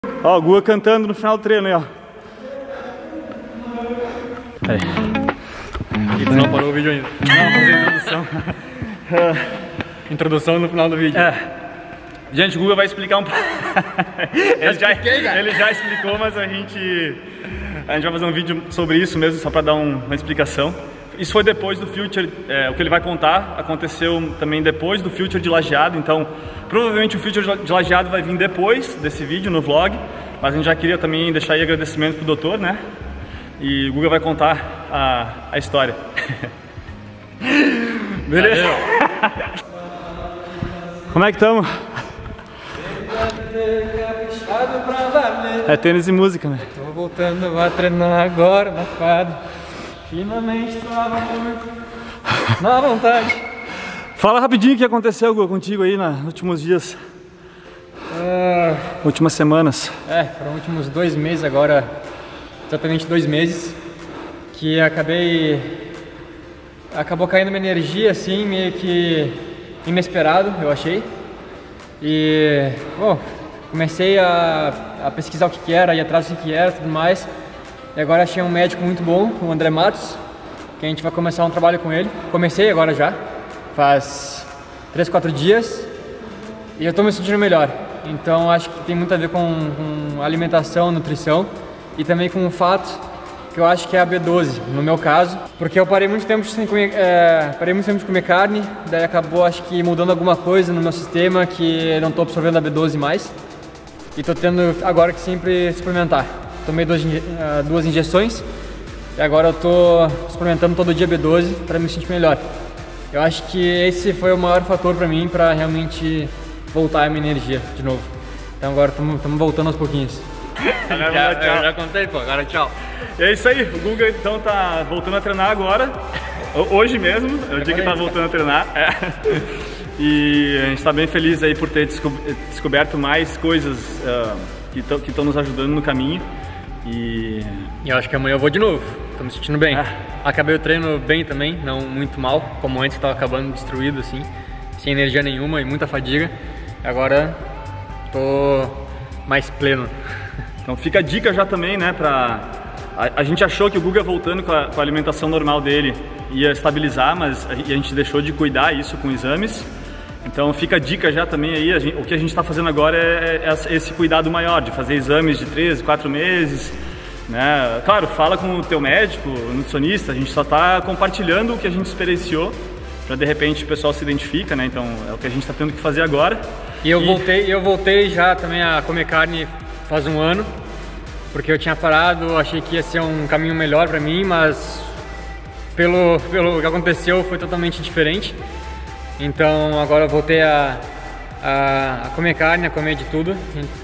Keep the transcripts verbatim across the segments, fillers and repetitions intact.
Ó, o Guga cantando no final do treino aí, ó. Aí. E tu não parou o vídeo ainda? Não, fazer a introdução. Introdução no final do vídeo. É. Gente, o Guga vai explicar um pouco. ele, já, ele já explicou, mas a gente, a gente vai fazer um vídeo sobre isso mesmo, só para dar um, uma explicação. Isso foi depois do Future, é, o que ele vai contar aconteceu também depois do Future de Lajeado, então provavelmente o Future de Lajeado vai vir depois desse vídeo no vlog, mas a gente já queria também deixar aí agradecimento pro doutor, né? E o Guga vai contar a, a história. Beleza? Como é que estamos? É tênis e música, né? Tô voltando a treinar agora na quadra. Finalmente tava muito na vontade. Fala rapidinho o que aconteceu, Guga, contigo aí nos últimos dias. Uh, últimas semanas. É, foram os últimos dois meses agora, exatamente dois meses, que acabei... Acabou caindo uma energia assim, meio que inesperado, eu achei. E, bom, comecei a, a pesquisar o que que era, ir atrás do que que era e tudo mais. E agora achei um médico muito bom, o André Matos, que a gente vai começar um trabalho com ele. Comecei agora já, faz três, quatro dias, e eu tô me sentindo melhor. Então acho que tem muito a ver com, com alimentação, nutrição, e também com o fato que eu acho que é a B doze, no meu caso, porque eu parei muito tempo sem comer, é, parei muito tempo de comer carne, daí acabou acho que mudando alguma coisa no meu sistema que eu não tô absorvendo a B doze mais, e tô tendo agora que sempre suplementar. Tomei duas, uh, duas injeções e agora eu tô suplementando todo dia B doze para me sentir melhor. Eu acho que esse foi o maior fator para mim para realmente voltar a minha energia de novo. Então agora estamos voltando aos pouquinhos. já, eu já contei, pô, agora tchau. E é isso aí, o Guga então tá voltando a treinar agora, hoje mesmo, é o dia que tá voltando a treinar. É. E a gente tá bem feliz aí por ter descoberto mais coisas uh, que estão nos ajudando no caminho. E... e eu acho que amanhã eu vou de novo, tô me sentindo bem. Ah. Acabei o treino bem também, não muito mal, como antes, estava acabando destruído assim, sem energia nenhuma e muita fadiga. Agora tô mais pleno. Então fica a dica já também, né, pra... A, a gente achou que o Guga voltando com a, com a alimentação normal dele ia estabilizar, mas a, a gente deixou de cuidar isso com exames. Então fica a dica já também aí, a gente, o que a gente está fazendo agora é, é esse cuidado maior, de fazer exames de três, quatro meses, né? Claro, fala com o teu médico, o nutricionista, a gente só está compartilhando o que a gente experienciou, para de repente o pessoal se identifica, né? Então é o que a gente está tendo que fazer agora. E eu, e... Voltei, eu voltei já também a comer carne faz um ano, porque eu tinha parado, achei que ia ser um caminho melhor para mim, mas pelo, pelo que aconteceu foi totalmente diferente. Então agora eu voltei a, a, a comer carne, a comer de tudo,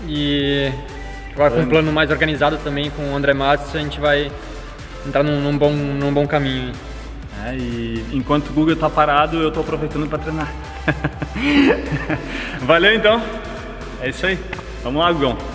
e agora com um plano mais organizado também com o André Matos, a gente vai entrar num, num, bom, num bom caminho. É, e enquanto o Guga tá parado, eu tô aproveitando para treinar. Valeu então, é isso aí, vamos lá, Gugão.